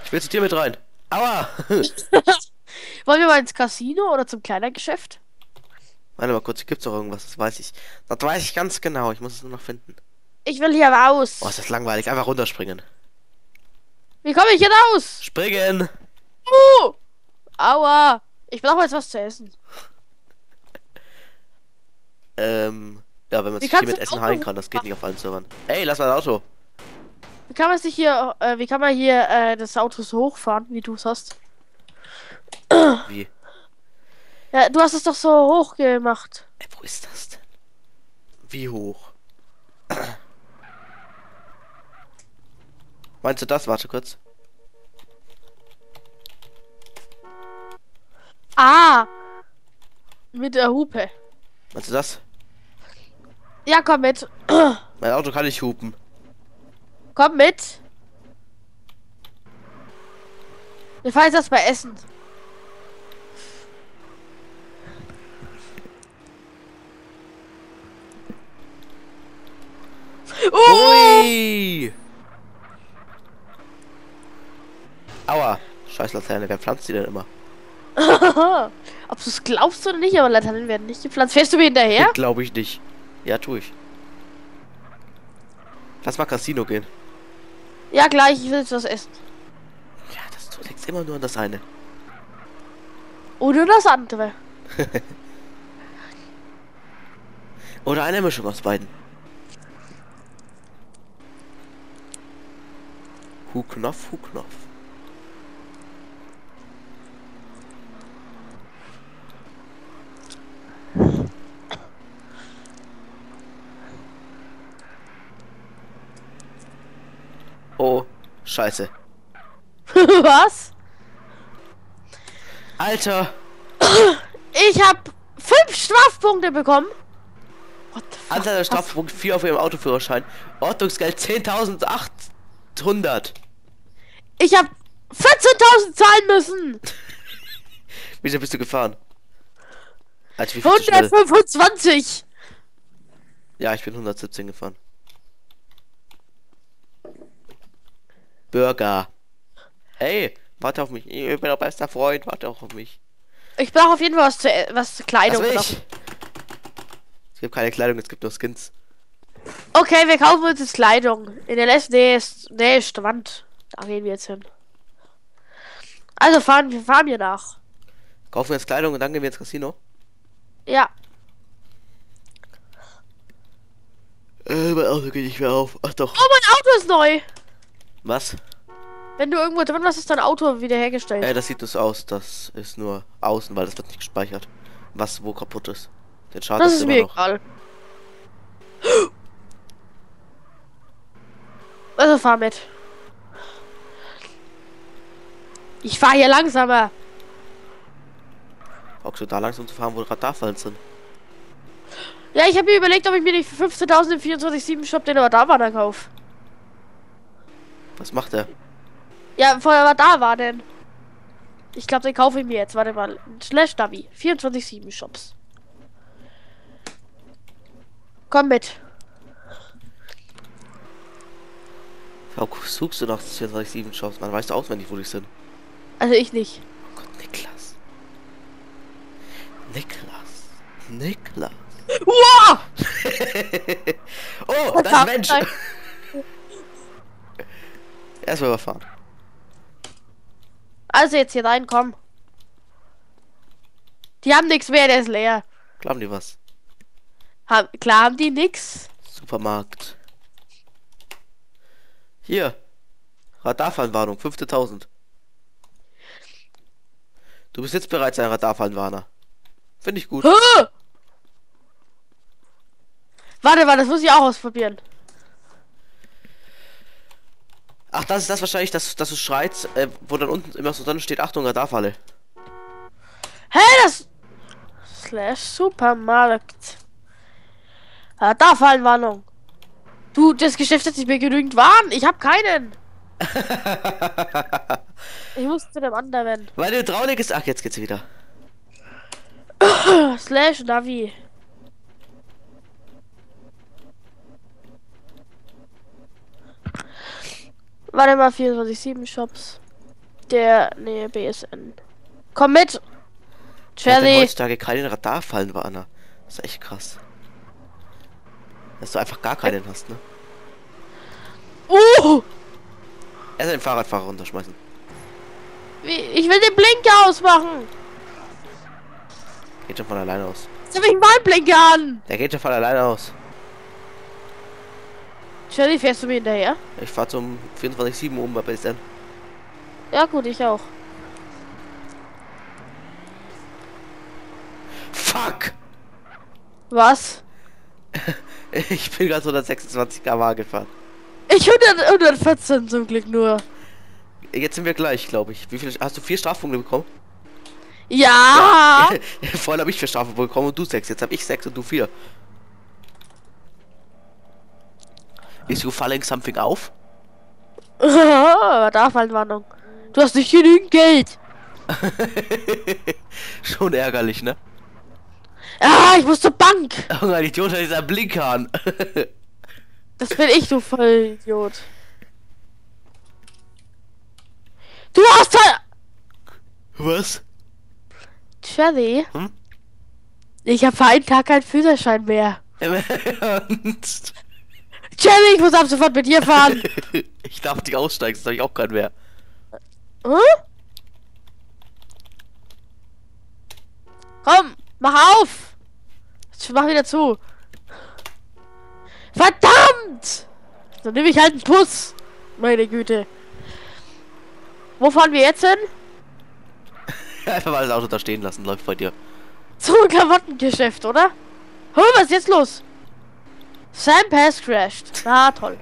Ich will zu dir mit rein. Aua! Wollen wir mal ins Casino oder zum Kleidergeschäft? Warte mal kurz, gibt's doch irgendwas, das weiß ich. Das weiß ich ganz genau, ich muss es nur noch finden. Ich will hier Oh, ist raus. das langweilig, einfach runterspringen. Wie komme ich hier raus? Springen! Aua. Ich brauche jetzt was zu essen. Ja, wenn man Wie sich hier kannst mit du Essen ein heilen Auto kann, das geht nicht machen? auf allen Servern. Ey, lass mal ein Auto. Wie kann man sich hier, wie kann man hier das Auto so hochfahren, wie du es hast? Wie? Ja, du hast es doch so hoch gemacht. Ey, wo ist das denn? Wie hoch? Meinst du das? Warte kurz. Ah, mit der Hupe. Meinst du das? Ja, komm mit. Mein Auto kann nicht hupen. Komm mit. Wir fahren jetzt erst bei Essen. Ui! Aua! Scheiß Laterne, wer pflanzt die denn immer? Ob du es glaubst oder nicht, aber Laternen werden nicht gepflanzt. Fährst du mir hinterher? Glaube ich nicht. Ja, tu ich. Lass mal Casino gehen. Ja, gleich. Ich will jetzt was essen. Ja, du denkst immer nur an das eine. Oder das andere. Oder eine Mischung aus beiden. Huknopf, Huknopf. Oh, scheiße. Was? Alter! Ich habe 5 Strafpunkte bekommen. What the fuck? Anzahl der Strafpunkt 4 auf ihrem Autoführerschein. Ordnungsgeld 10.800. Ich habe 14.000 zahlen müssen. Wieso bist du gefahren? Alter, wie viel zu schnell? 125. Ja, ich bin 117 gefahren. Burger. Ey, warte auf mich. Ich bin dein bester Freund. Warte auch auf mich. Ich brauche auf jeden Fall was zur Kleidung. Was will noch. ich? Es gibt keine Kleidung, es gibt nur Skins. Okay, wir kaufen uns jetzt Kleidung. In der letzten Nähe ist Strand. Da gehen wir jetzt hin. Also wir fahren hier nach. Kaufen wir jetzt Kleidung und dann gehen wir ins Casino. Ja. Mein Auto geht nicht mehr auf. Ach doch. Oh, mein Auto ist neu. Was? Wenn du irgendwo drin warst, ist dein Auto wiederhergestellt. Das sieht so aus. Das ist nur außen, weil das wird nicht gespeichert. Was wo kaputt ist. Den Schaden Das ist ist immer mir noch. egal. Also fahr mit. Ich fahr hier langsamer. Auch so da langsam zu fahren, wo Radarfallen sind. Ja, ich habe mir überlegt, ob ich mir nicht für 15.000 im 24/7 Shop den Radarwarner kaufe. Was macht er? Ja, vorher war da war denn. Ich glaube, den kaufe ich mir jetzt. Warte mal. Slash Navi. 24/7 Shops. Komm mit. Warum suchst du nach 24/7 Shops? Man weiß auswendig, wo die sind. Also ich nicht. Oh Gott, Niklas. Niklas. Niklas. Wow! Oh, das ist ein Mensch. Erstmal überfahren. Also jetzt hier rein, komm. Die haben nichts mehr, der ist leer. Glauben die was? Klar haben die nix. Supermarkt. Hier. Radarfallenwarnung, 15.000. Du bist jetzt bereits ein Radarfallenwarner. Finde ich gut. Hä? Warte mal, das muss ich auch ausprobieren. Ach, das ist das wahrscheinlich, dass du schreist, wo dann unten immer so drin steht, Achtung, Radarfalle. Hä, das... Slash Supermarkt. Da fallen Warnung. Du, das Geschäft hat nicht mehr genügend Waren. Ich habe keinen. Ich muss zu dem anderen. Weil du traurig ist. Ach, jetzt geht's wieder. Slash Navi. Warte mal, 24/7 Shops. der Nähe BSN. Komm mit! Dass Cherry! heutzutage keine Radarfallen war, Anna. Das ist echt krass. Dass du einfach gar keinen hast, ne? Er den Fahrradfahrer runterschmeißen. Ich will den Blinker ausmachen! Geht schon von alleine aus. Jetzt hab ich meinen Blinker an! Der geht schon von alleine aus. Cherry, fährst du mir hinterher? Ich fahr zum 24/7 bei BSN. Ja gut, ich auch. Fuck! Was? Ich bin gerade 126 km/h gefahren. Ich 114 zum Glück nur. Jetzt sind wir gleich, glaube ich. Wie viel hast du? 4 Strafpunkte bekommen? Ja! Vorhin habe ich 4 Strafpunkte bekommen und du 6. Jetzt habe ich 6 und du 4. Ist you falling something auf? Radarfallwarnung. Du hast nicht genügend Geld. Schon ärgerlich, ne? Ah, ich muss zur Bank. Oh, ein Idiot hat dieser Blinkhahn. Das bin ich, du Vollidiot. Du hast halt... Was? Cherry? Hm? Ich habe für einen Tag keinen Führerschein mehr. Im Ernst? Cherry, ich muss ab sofort mit dir fahren. Ich darf nicht aussteigen, das habe ich auch keinen mehr. Hm? Komm, mach auf. Ich mach wieder zu. Verdammt! Dann nehme ich halt einen Bus. Meine Güte. Wo fahren wir jetzt hin? Einfach mal das Auto da stehen lassen, läuft bei dir. Zum Klamottengeschäft, oder? Oh, was ist jetzt los? Sam Pass crashed. Na toll.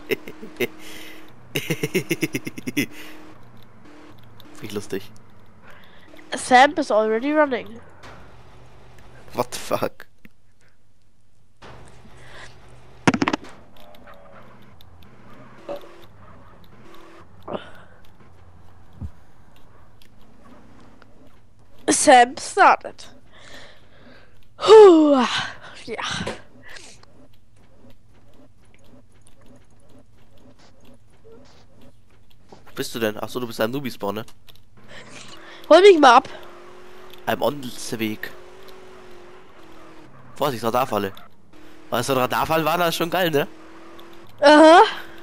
Wie lustig. Sam is already running. What the fuck? Sam started. Puh, ja. Wo bist du denn? Achso, du bist ein Nubispawn, ne? Hol mich mal ab. I'm on the Weg. Vorsicht, Radarfalle. Weil so ein Radarfall war, das schon geil, ne? Aha.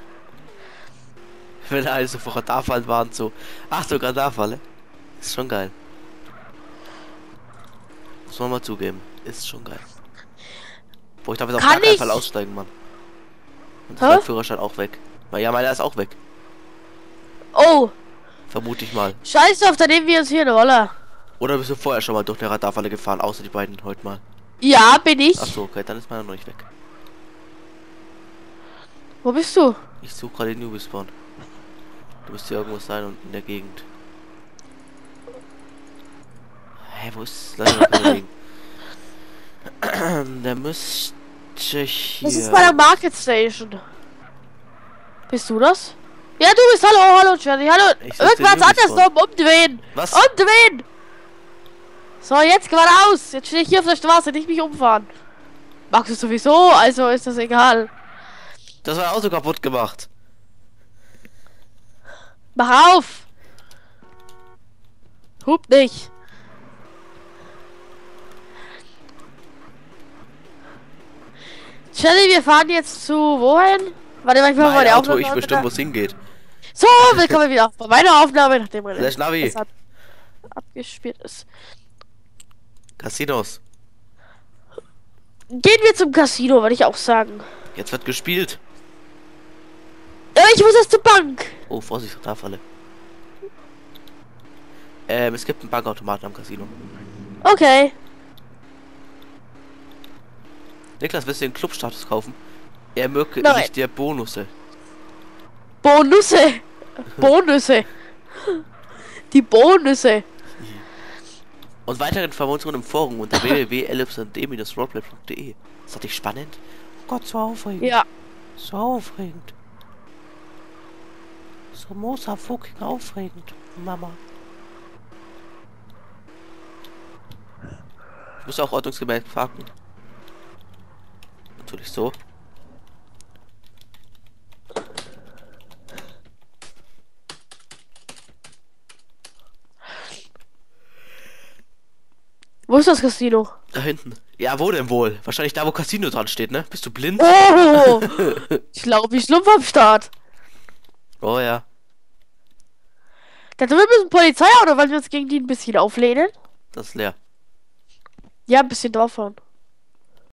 Wenn also vor Radarfallen waren, so. Achtung, Radarfalle. Ist schon geil. Muss man mal zugeben. Ist schon geil. Boah, ich darf jetzt auf gar keinen Fall aussteigen, Mann. Und ist mein Führerschein auch weg. Weil ja, meiner ist auch weg. Oh. Vermute ich mal. Scheiß drauf, dann nehmen wir uns hier eine Roller. Oder bist du vorher schon mal durch eine Radarfalle gefahren, außer die beiden heute mal? Ja, bin ich. Achso, okay, dann ist meiner noch nicht weg. Wo bist du? Ich suche gerade den Newbie-Spawn. Du musst hier irgendwo sein und in der Gegend. Hä, wo ist das? Der müsste hier... Das ist bei der Market Station. Bist du das? Ja, du bist. Hallo, hallo, Johnny. Hallo. Irgendwas andersrum. Umdrehen. Was? Umdrehen. So, jetzt geradeaus. Jetzt stehe ich hier auf der Straße, nicht mich umfahren. Magst du sowieso, also ist das egal. Das war Auto kaputt gemacht. Mach auf. Hub nicht. Shelly, wir fahren jetzt zu wohin? Warte mal, ich mach mal die Auto, Aufnahme. ich bestimmt, wo es hingeht. So, willkommen wieder bei meiner Aufnahme, nachdem Slash Navi. abgespielt ist. Casinos. Gehen wir zum Casino, würde ich auch sagen. Jetzt wird gespielt. Ich muss erst zur Bank. Oh, Vorsicht, Radarfalle. Es gibt einen Bankautomaten am Casino. Okay. Niklas, willst du den Clubstatus kaufen? Er möge Nein. nicht der Bonusse. Bonusse. Bonusse. Die Bonusse. Und weitere Informationen im Forum unter www.lfd-roleplay.de. Ist das nicht spannend? Oh Gott, so aufregend. Ja. So aufregend. So mosa fucking aufregend, Mama. Ich muss auch ordnungsgemäß parken. Natürlich so. Wo ist das Casino? Da hinten. Ja, wo denn wohl? Wahrscheinlich da, wo Casino dran steht, ne? Bist du blind? Oh! Ich glaube, ich schlumpf am Start. Oh ja. Da drüben ist ein Polizeiauto, weil wir uns gegen die ein bisschen auflehnen. Das ist leer. Ja, ein bisschen draufhauen.